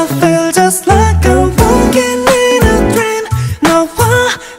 I feel just like I'm walking in a dream. 너와